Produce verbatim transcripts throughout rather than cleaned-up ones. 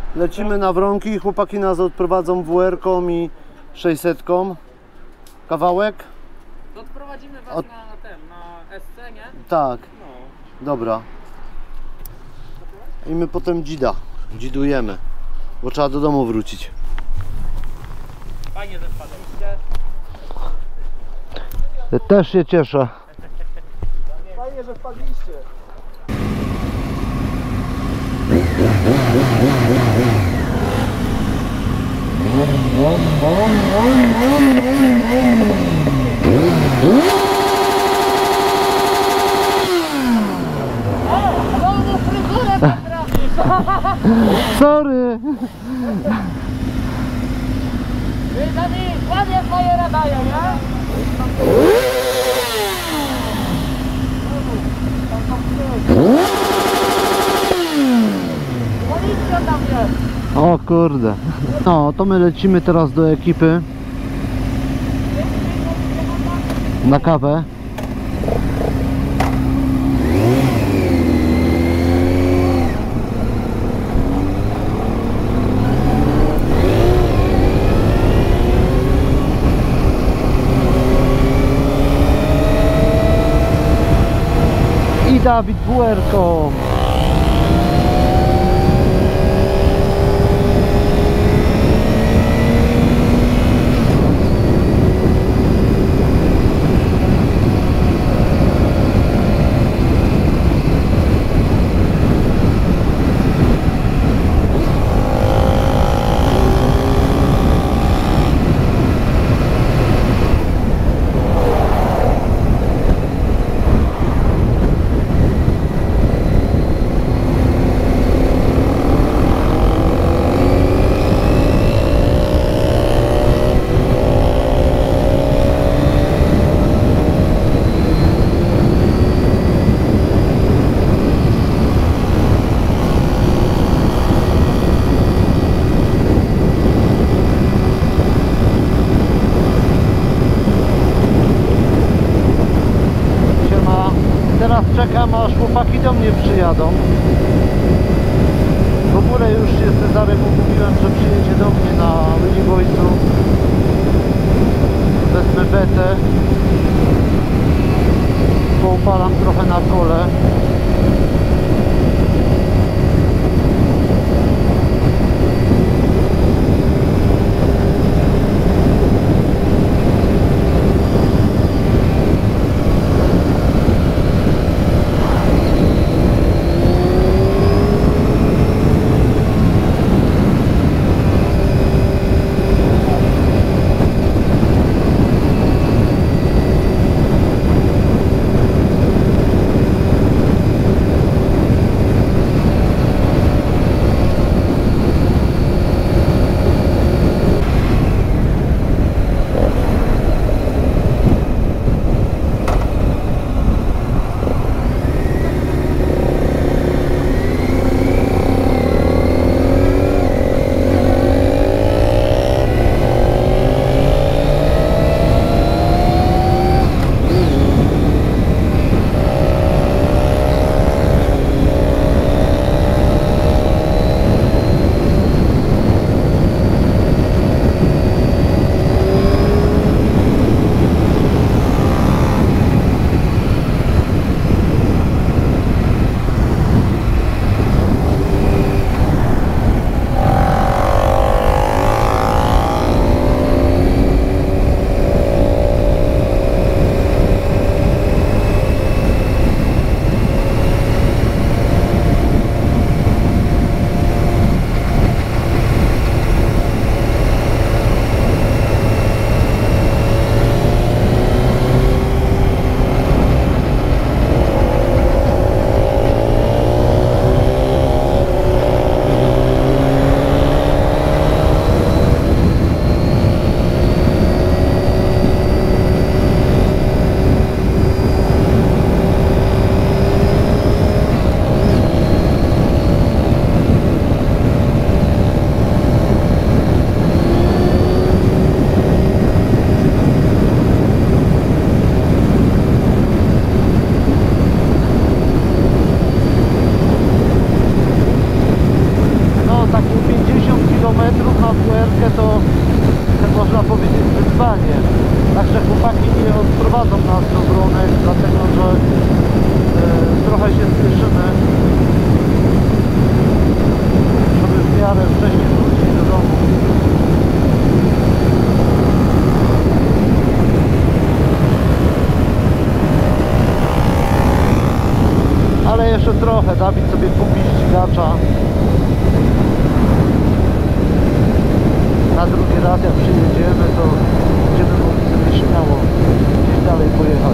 Lecimy na Wronki, chłopaki nas odprowadzą W R-ką i sześćsetką. Kawałek? Odprowadzimy was Od... na ten, na S C, nie? Tak. No. Dobra. I my potem dzida. Dzidujemy. Bo trzeba do domu wrócić. Fajnie, że wpadliście. Też się cieszę. Fajnie, że wpadliście. Sorry. Ładnie swoje radaje, nie? Policja tam jest. O kurde. No to my lecimy teraz do ekipy na kawę. I Dawid W R-ką. Teraz czekam, aż chłopaki do mnie przyjadą. W ogóle już się z Cezarem umówiłem, że przyjedzie do mnie na Łyżwojcu. Wezmę betę. Poupalam trochę na kole. pięćdziesiąt kilometrów na W R kę to, to można powiedzieć wyzwanie. Także chłopaki nie odprowadzą nas do Bronek, dlatego że e, trochę się spieszymy, żeby w miarę wcześniej wrócić do domu. Ale jeszcze trochę, Dawid sobie kupi ścigacza. Na drugi raz jak przyjedziemy, to będziemy mogli sobie śmiało gdzieś dalej pojechać.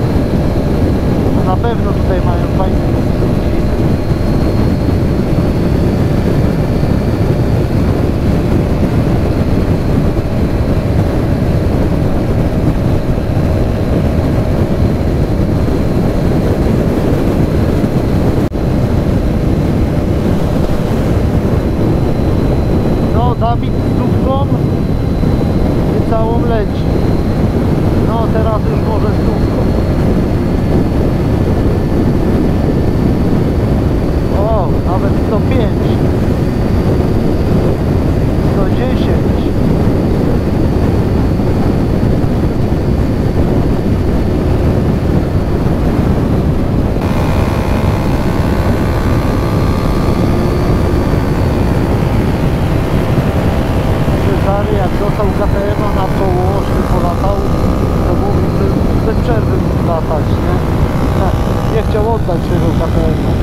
Na pewno tutaj mają fajne miejscówki. Dawid stówką i całą leci. No teraz już może stówką. O, nawet sto pięć, sto dziesięć. Jak dostał K T M a na koło, żeby polatał, to mówi, bez przerwy mógł latać, nie? Tak, nie chciał oddać tego K T M a.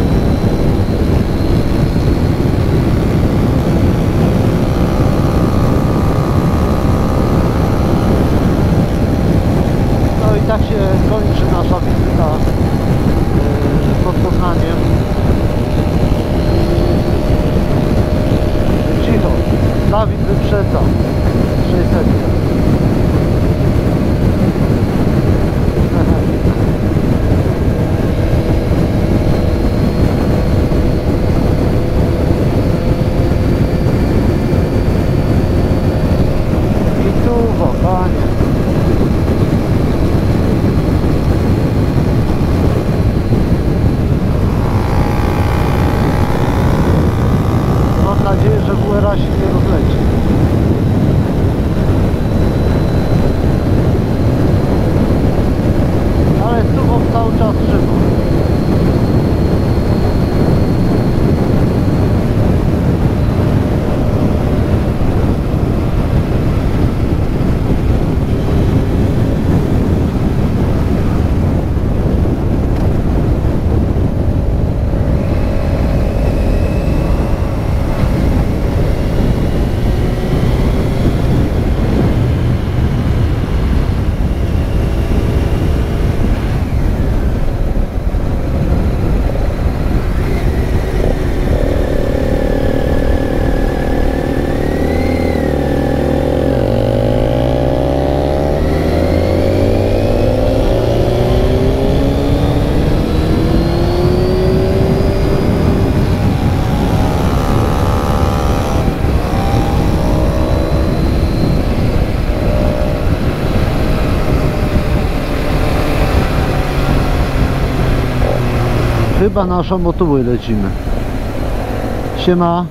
No i tak się kończy nasza wizyta yy, pod Poznaniem. Cicho. Dawid wyprzedza sześćset. I tu wokanie. Mam nadzieję, że W R A się nie rozleci. Ale stówą cały czas szybko. Chyba na Szamotuły lecimy. Siema.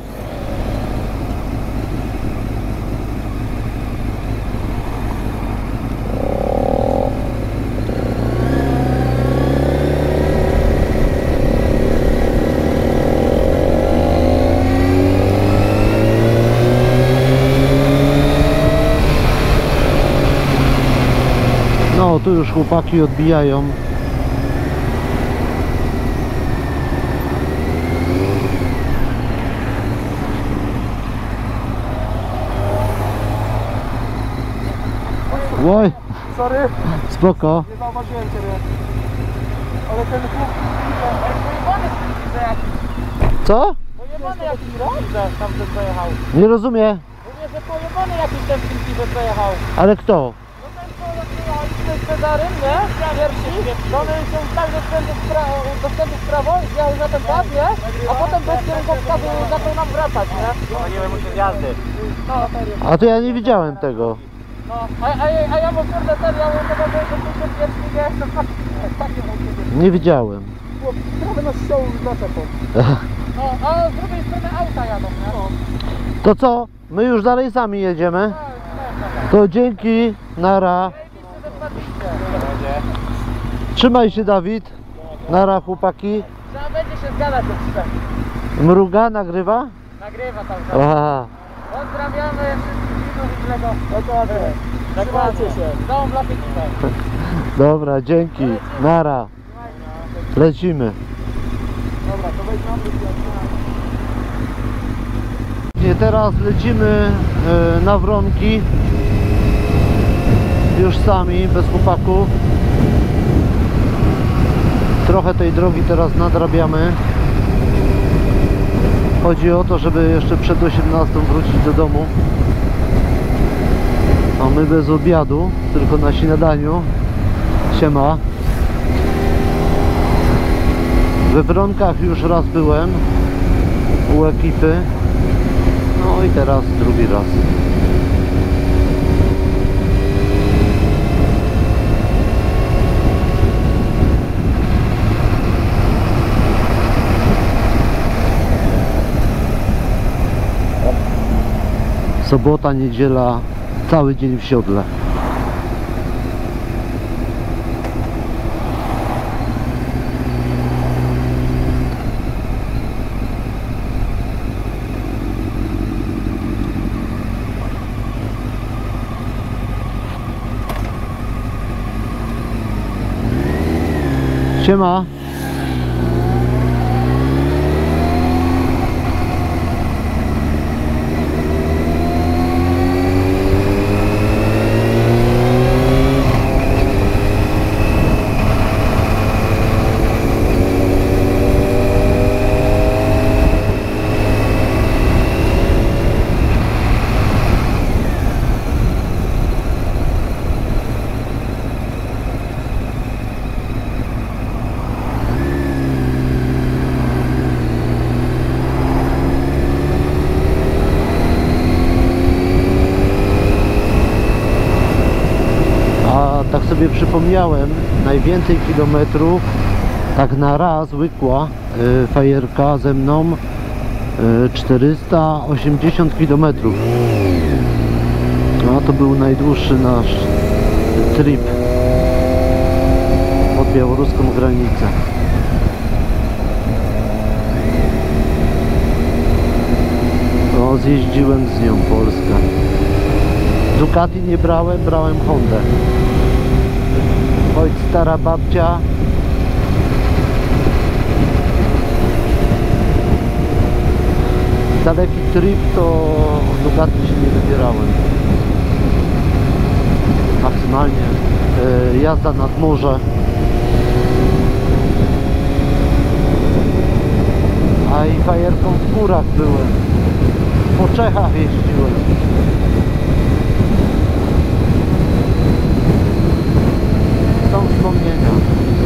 No, tu już chłopaki odbijają. Oj, Sorry, spoko. nie zauważyłem ciebie. Ale ten chłop... Pojebany że jakiś. Co? Pojebany jakiś że tam ten pojechał. Nie rozumiem. Mówię, że pojebany jakiś ten że pojechał. Ale kto? No ten co jechaliśmy z Cezarym, nie? Pierwsi. No one się tak do skrętu w prawo, do skrętu w prawo, zjechał za ten pas, nie? A potem bez kierunkowskazu zaczął nam wracać, nie? Paliłem mu się z jazdy. No, serio. A to ja nie widziałem tego. No, a, a, a ja mu kurde serio, ja mówię, że to tylko pierwszy, nie? To takie mu kurde. Nie widziałem. Chłop, trochę nas ściął z naczepą. No, a z drugiej strony auta jadą, nie? No. To co? My już dalej sami jedziemy. Tak, tak, tak. To dzięki, nara. Zajebiście, że wpadliście. Trzymaj się, Dawid. Nara, chłopaki. Trzeba będzie się zgadać o wszystko. Mruga nagrywa? Nagrywa tam cały. Aha. Pozdrawiamy wszystkich widzów i źle go. Dokładnie. Trzymajcie się. Całą blachę tutaj. Dobra, dzięki. Nara. Lecimy. Dobra, to weźmiemy. I teraz lecimy e, na Wronki. Już sami, bez chłopaków. Trochę tej drogi teraz nadrabiamy. Chodzi o to, żeby jeszcze przed osiemnastą wrócić do domu. A my bez obiadu, tylko na śniadaniu. Siema. We Wronkach już raz byłem u ekipy. No i teraz drugi raz. Sobota, niedziela, cały dzień w siodle. Siema. Tak sobie przypomniałem, najwięcej kilometrów tak na raz łykła y, fajerka ze mną y, czterysta osiemdziesiąt kilometrów. No to był najdłuższy nasz trip pod białoruską granicę. No, zjeździłem z nią Polskę. Ducati nie brałem, brałem Hondę. Choć stara babcia. Daleki trip to Ducati się nie wybierałem. Maksymalnie e, jazda nad morze. A i fajerką w górach byłem. Po Czechach jeździłem. Są wspomnienia.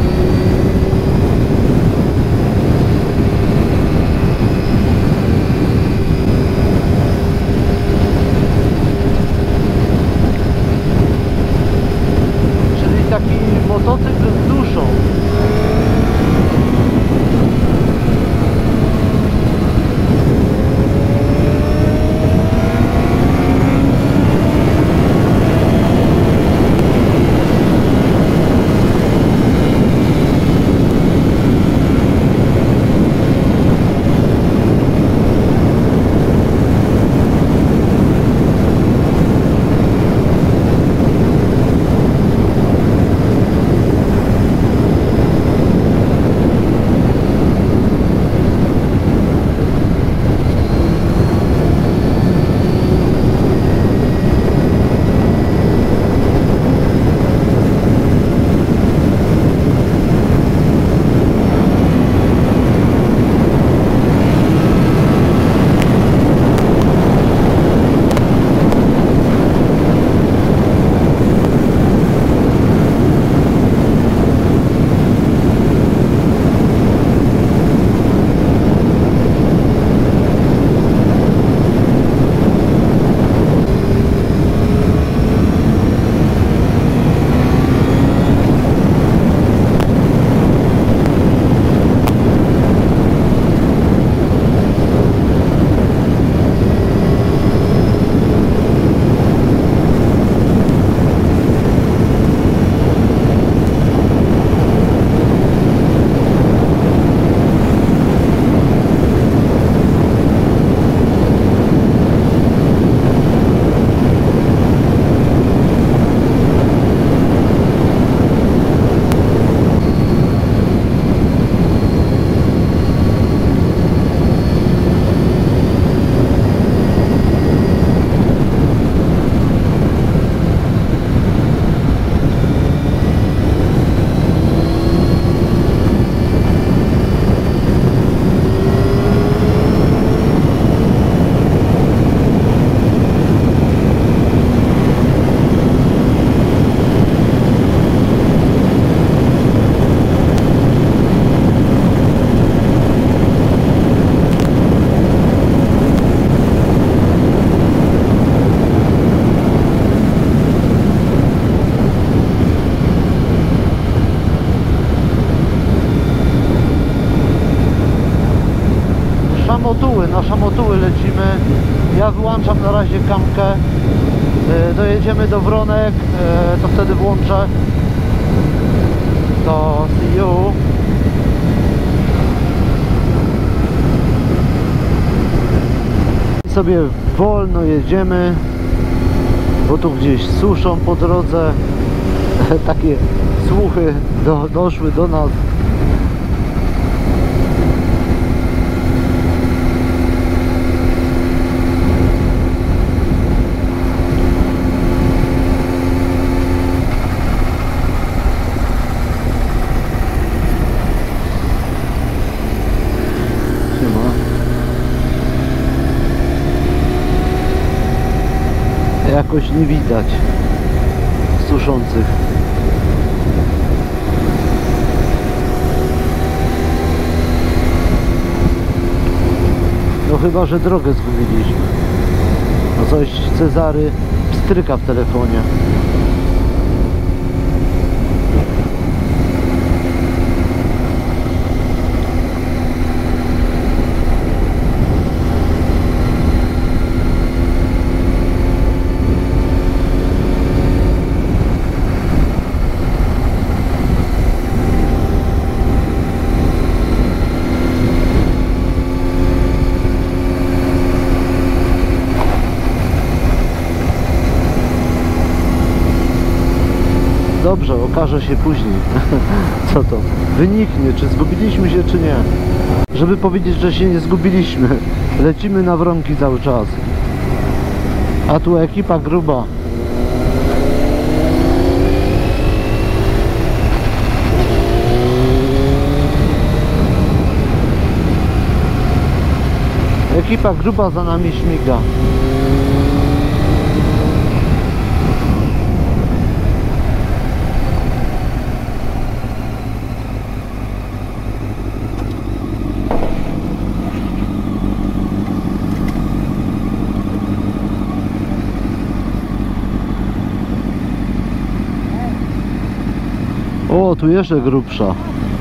Czyli taki motocykl z duszą. lecimy. Ja wyłączam na razie kamkę. Yy, dojedziemy do Wronek, yy, to wtedy włączę. To see you. I sobie wolno jedziemy, bo tu gdzieś suszą po drodze. Takie słuchy do, doszły do nas. Jakoś nie widać suszących. No chyba, że drogę zgubiliśmy. No coś Cezary pstryka w telefonie. Dobrze, okaże się później, co to wyniknie, czy zgubiliśmy się, czy nie. Żeby powiedzieć, że się nie zgubiliśmy, lecimy na Wronki cały czas. A tu ekipa gruba. Ekipa gruba za nami śmiga. O, tu jeszcze grubsza.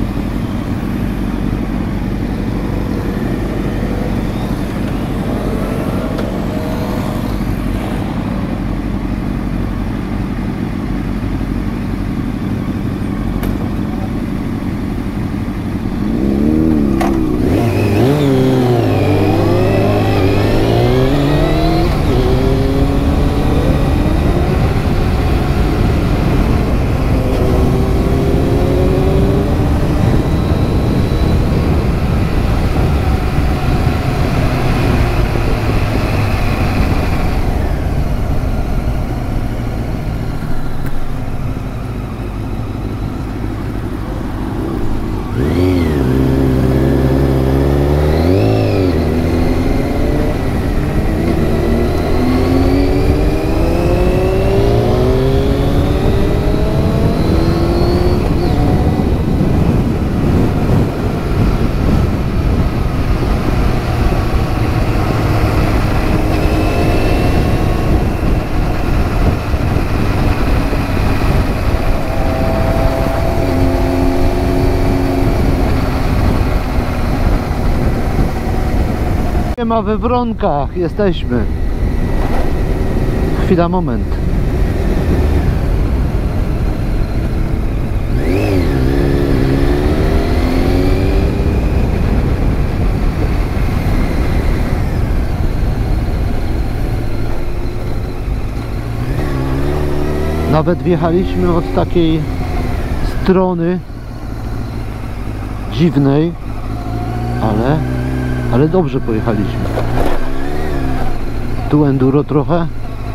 Nie ma we Wronkach, jesteśmy. Chwila, moment. Nawet wjechaliśmy od takiej strony dziwnej, ale ale dobrze pojechaliśmy. Tu enduro trochę.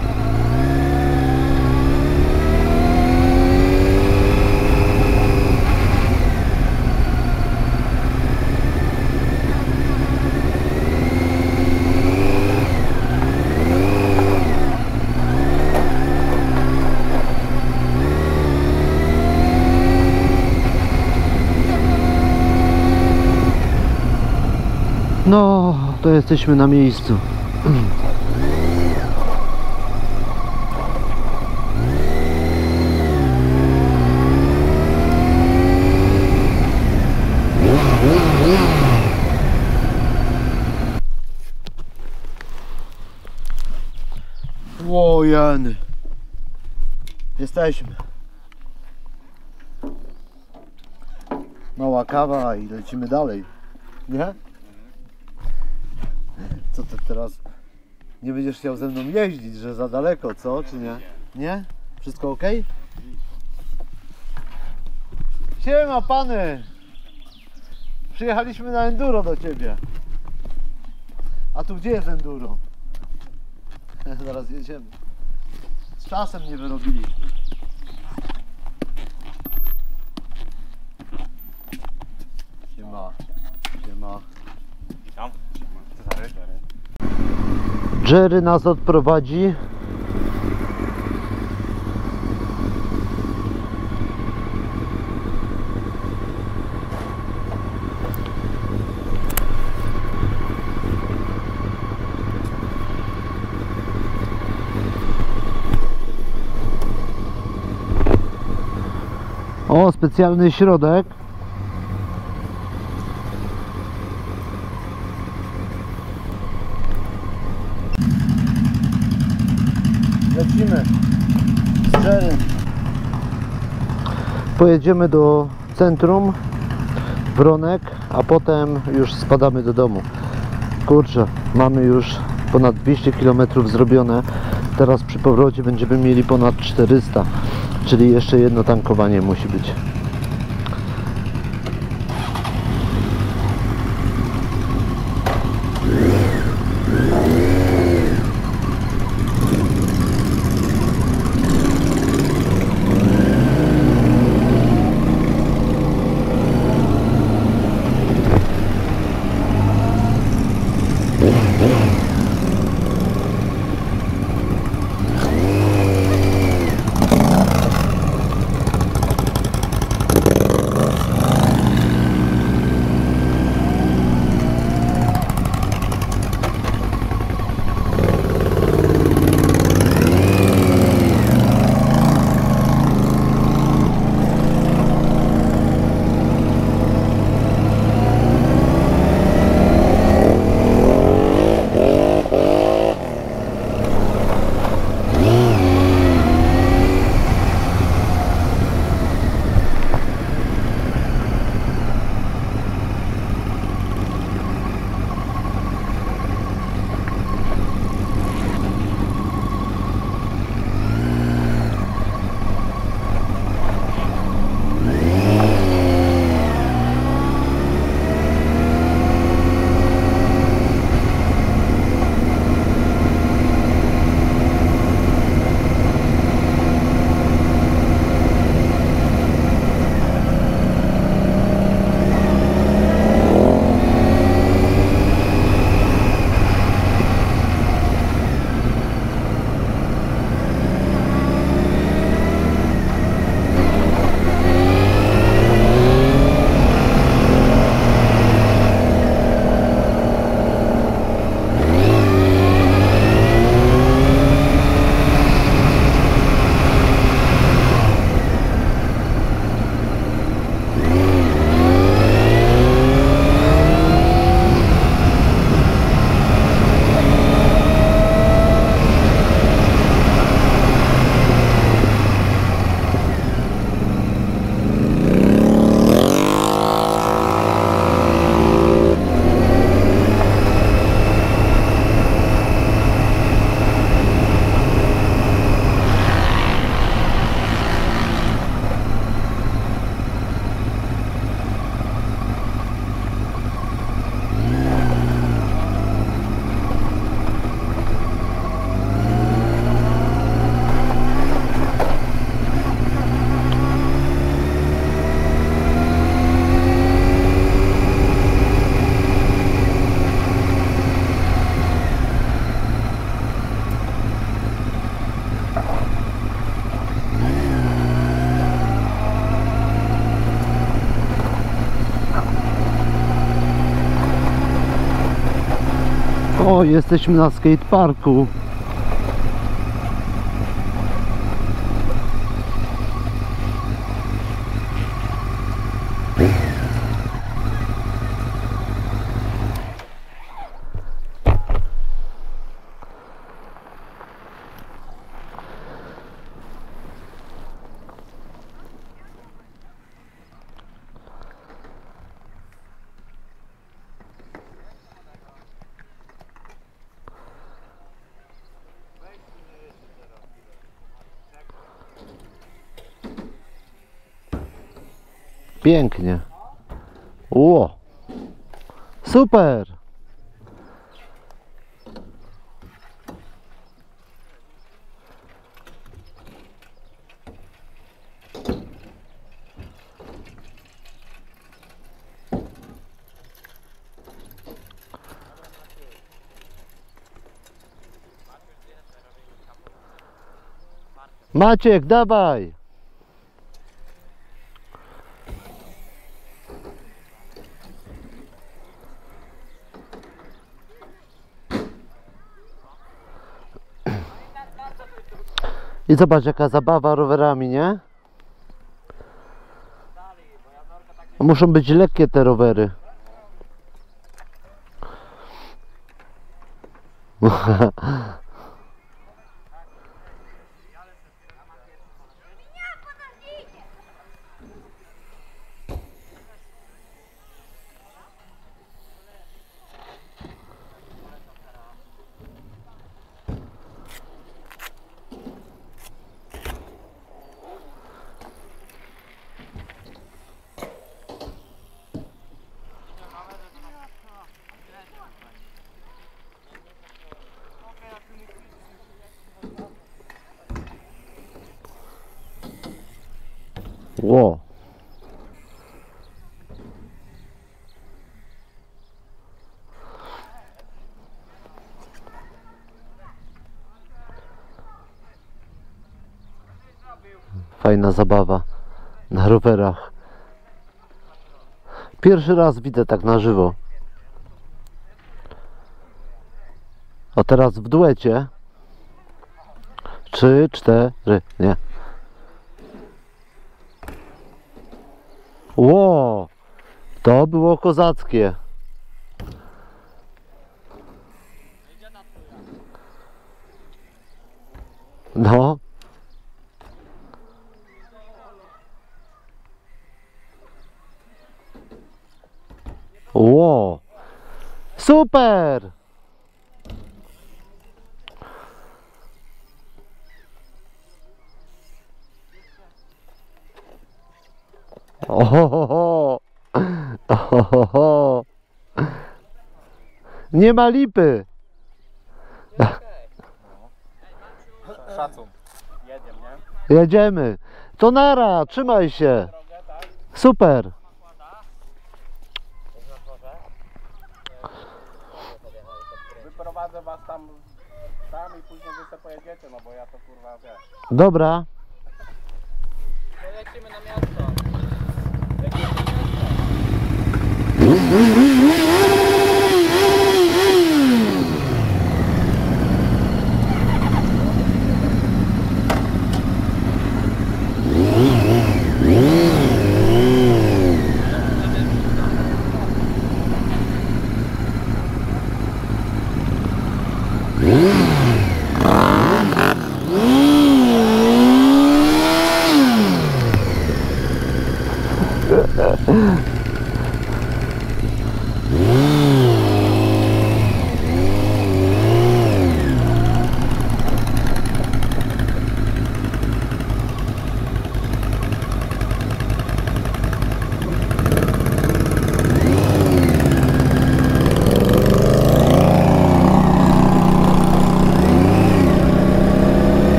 No, to jesteśmy na miejscu. Łojeny. Jesteśmy. Mała kawa i lecimy dalej. Nie? Co ty teraz? Nie będziesz chciał ze mną jeździć, że za daleko, co? Czy nie? Nie? Wszystko ok? Siema pany! Przyjechaliśmy na enduro do ciebie. A tu gdzie jest enduro? Zaraz jedziemy. Z czasem nie wyrobiliśmy. Siema. Siema. Witam. Cezary. Jerry nas odprowadzi. O, specjalny środek. Lecimy z Jerrym. Pojedziemy do centrum Wronek, a potem już spadamy do domu. Kurczę, mamy już ponad dwieście kilometrów zrobione. Teraz przy powrocie będziemy mieli ponad czterysta, czyli jeszcze jedno tankowanie musi być. O, jesteśmy na skateparku. Pięknie. Ło. Super. Maciek, dawaj. I zobacz jaka zabawa rowerami, nie? Muszą być lekkie te rowery. Ło. Fajna zabawa na rowerach. Pierwszy raz widzę tak na żywo. A teraz w duecie. Trzy, cztery, nie. Ło, to było kozackie. No. Ło, super. Ohoho. Ohoho. Nie ma lipy. Szacun. Jedziemy, nie? Jedziemy. To nara, trzymaj się. Super. Wyprowadzę was tam, tam i później wy sobie pojedziecie, no bo ja to kurwa wiesz. Dobra. Lecimy na miasto.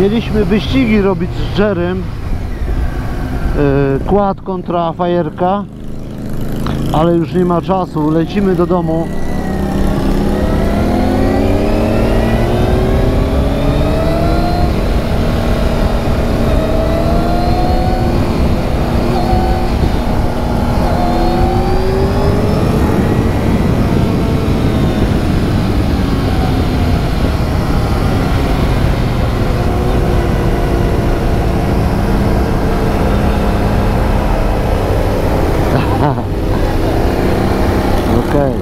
Mieliśmy wyścigi robić z Jerrym, yy, kład kontra fajerka, ale już nie ma czasu, lecimy do domu. Okej.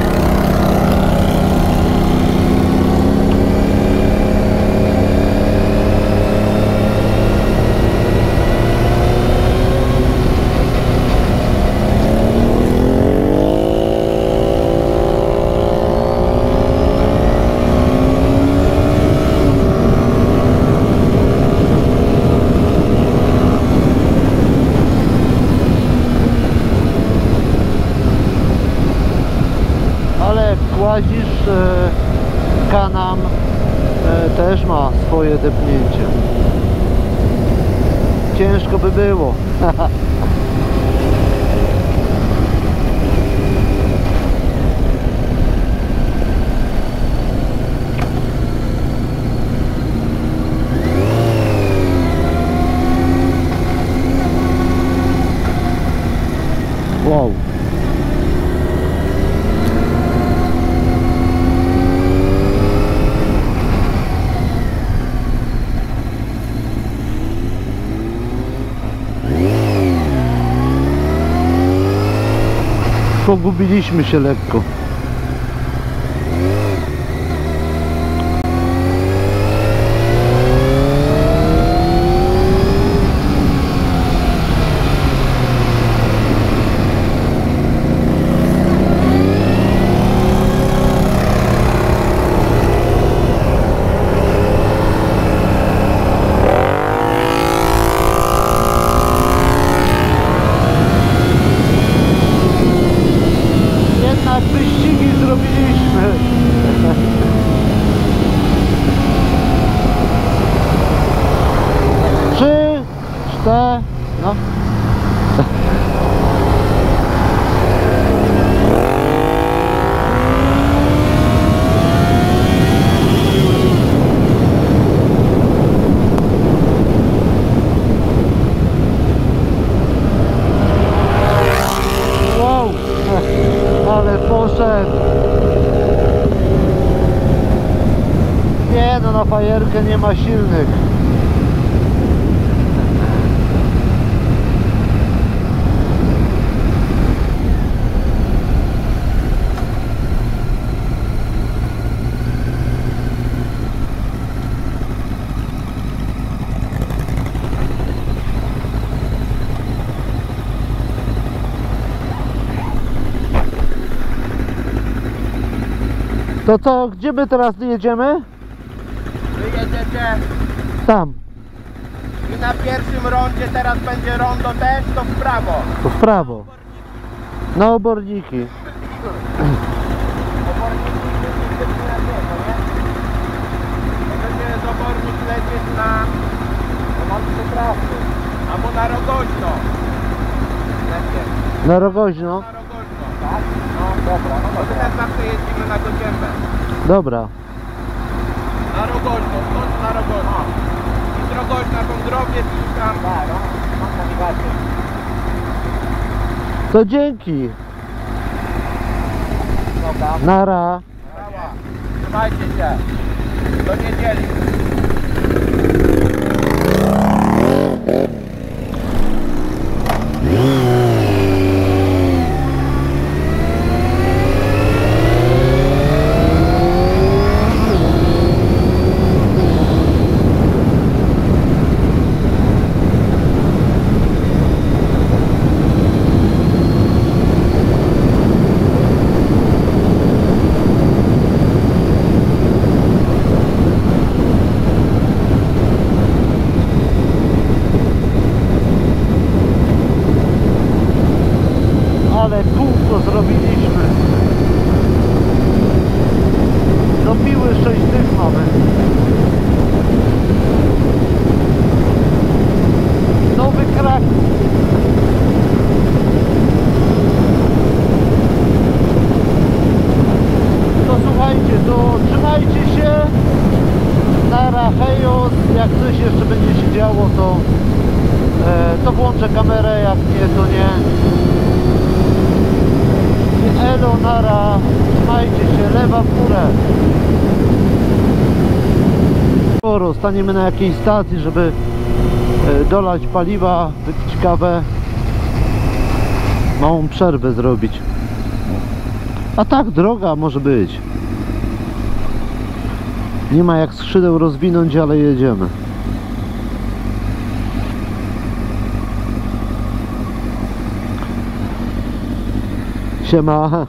Łazisz, e, kanam e, też ma swoje depnięcie. Ciężko by było. Wow. Pogubiliśmy się lekko. Wyścigi zrobiliśmy. Trzy, cztery, no. Wow. Ale poszedł. Nie no, na fajerkę nie ma silnych. To co, gdzie my teraz jedziemy? Wy jedziecie Tam, i na pierwszym rondzie, teraz będzie rondo też, to w prawo. to w prawo. Na oborniki. Możecie z obornik lecieć na... No mam trzy trasy. Albo na Rogoźno. Lepiej. Na Rogoźno. Na Rogoźno, tak? No dobra, no bo teraz zawsze jeździmy na Gociębę. Dobra. Na Rogoźno, stąd na Rogoźno. I z Rogoźna Wągrowiec i tam... Tak, no, mam nawigację. To dzięki. Dobra. Nara. Brawa. Trzymajcie się. Do niedzieli. się działo, to e, to włączę kamerę, jak nie, to nie. Elo, nara, trzymajcie się, lewa w górę. Sporo, staniemy na jakiejś stacji, żeby e, dolać paliwa, wypić kawę, małą przerwę zrobić. A tak, droga może być. Nie ma jak skrzydeł rozwinąć, ale jedziemy. Siema.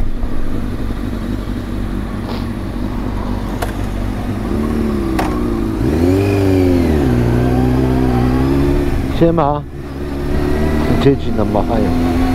Siema. Dzieci nam machają.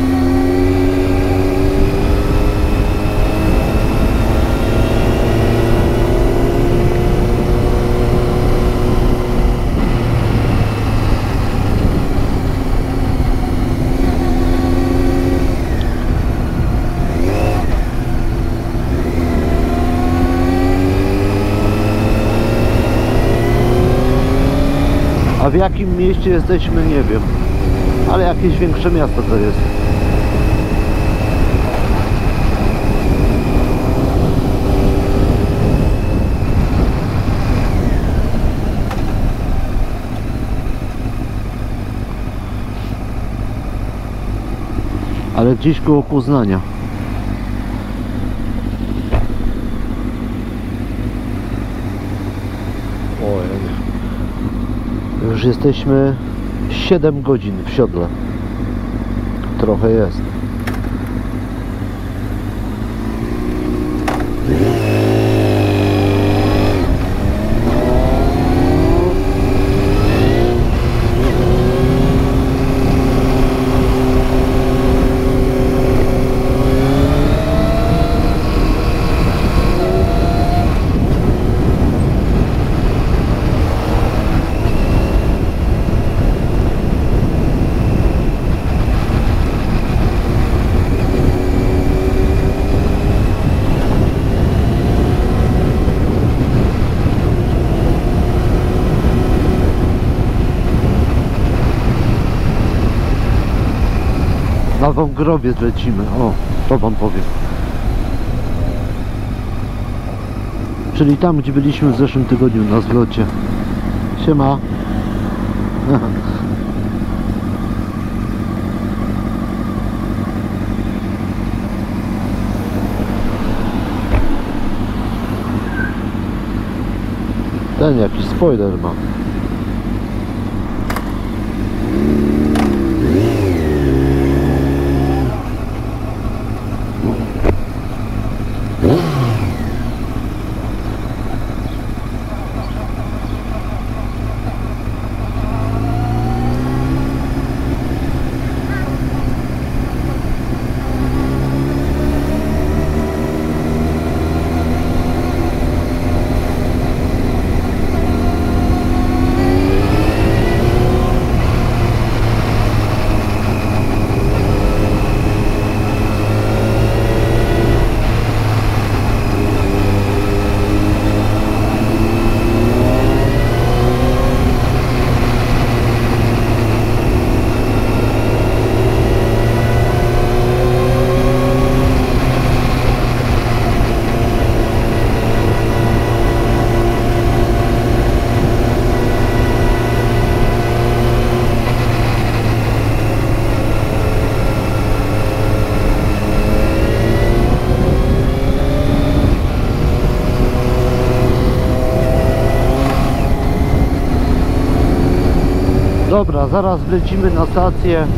A w jakim mieście jesteśmy, nie wiem. Ale jakieś większe miasto to jest. Ale gdzieś koło Poznania. Ojej. Już jesteśmy siedem godzin w siodle. Trochę jest. Na Wągrowiec lecimy, o, to wam powiem. Czyli tam, gdzie byliśmy w zeszłym tygodniu na zlocie. Siema. Ten jakiś spoiler ma. Dobra, zaraz wlecimy na stację.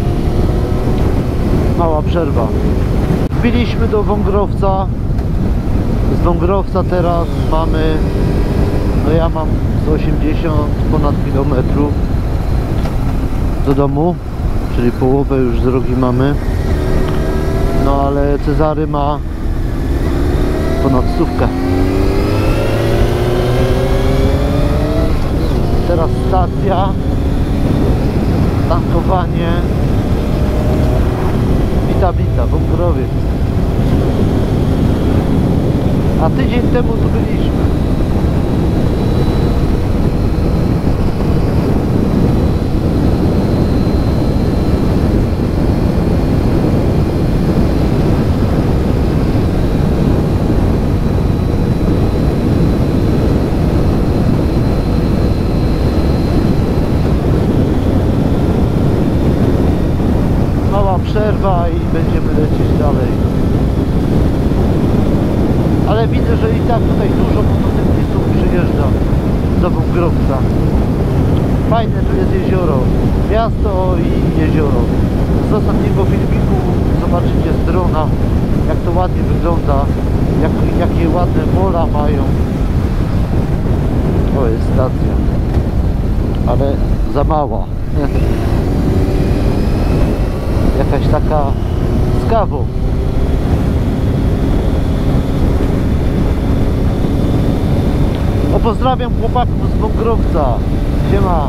Mała przerwa. Wbiliśmy do Wągrowca. Z Wągrowca teraz mamy, no ja mam sto osiemdziesiąt ponad kilometrów do domu, czyli połowę już drogi mamy. No ale Cezary ma ponad stówkę. Teraz stacja, tankowanie i tablica, Wągrowiec. A tydzień temu tu byliśmy. przerwa i będziemy lecieć dalej. Ale widzę, że i tak tutaj dużo motocyklistów przyjeżdża do Wągrowca. Fajne tu jest jezioro, miasto i jezioro. Z ostatniego filmiku zobaczycie z drona, jak to ładnie wygląda, jak, jakie ładne pola mają. To jest stacja, ale za mała. Jakaś taka z kawą. O, pozdrawiam chłopaków z Wągrowca. Siema.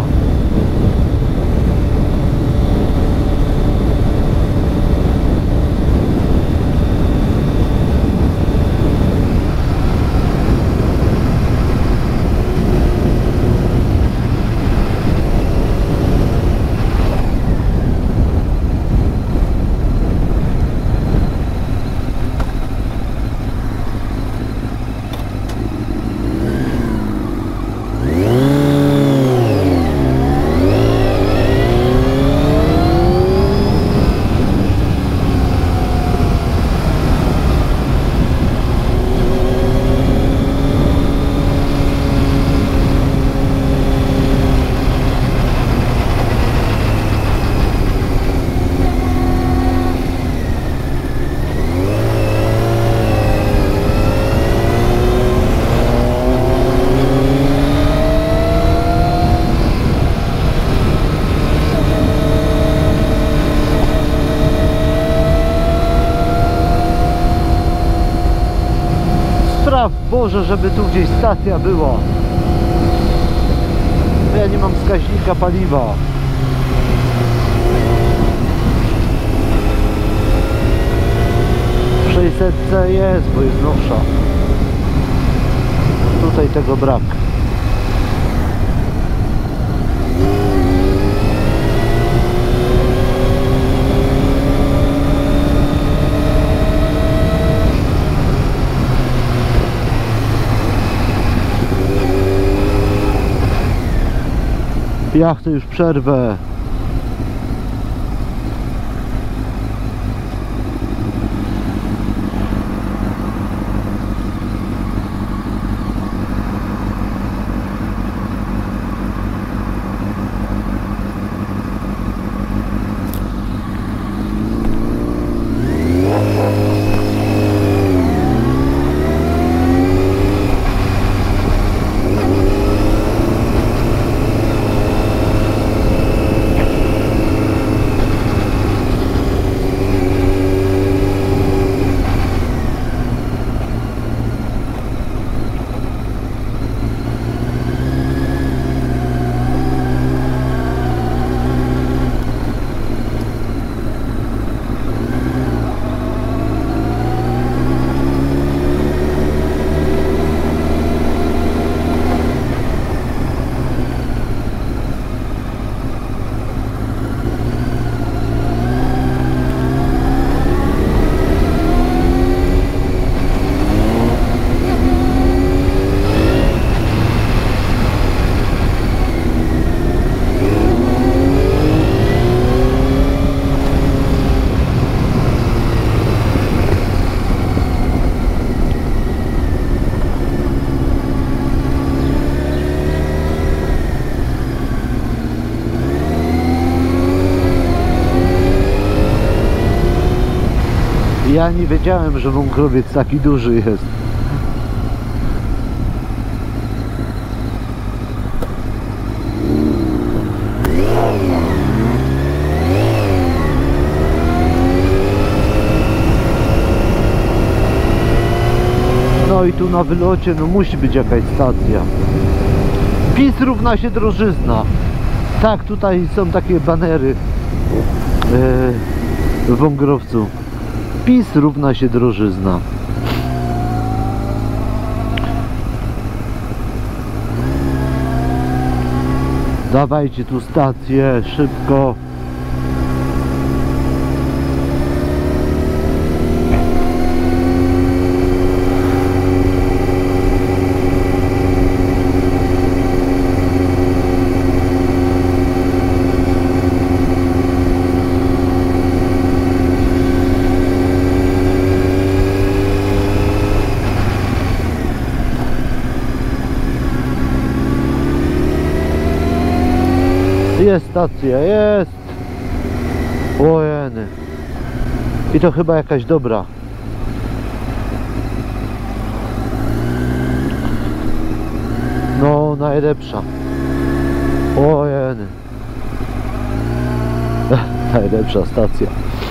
Boże, żeby tu gdzieś stacja była. Ja nie mam wskaźnika paliwa. W sześćset jest, bo jest nowsza. Tutaj tego brak. Ja chcę już przerwę. Ja nie wiedziałem, że Wągrowiec taki duży jest. No i tu na wylocie no musi być jakaś stacja. PiS równa się drożyzna. Tak, tutaj są takie banery yy, w Wągrowcu. PiS równa się drożyzna. Dawajcie tu stację, szybko. Jest stacja, jest. Ojeny. I to chyba jakaś dobra. No, najlepsza. Ojeny. Najlepsza stacja.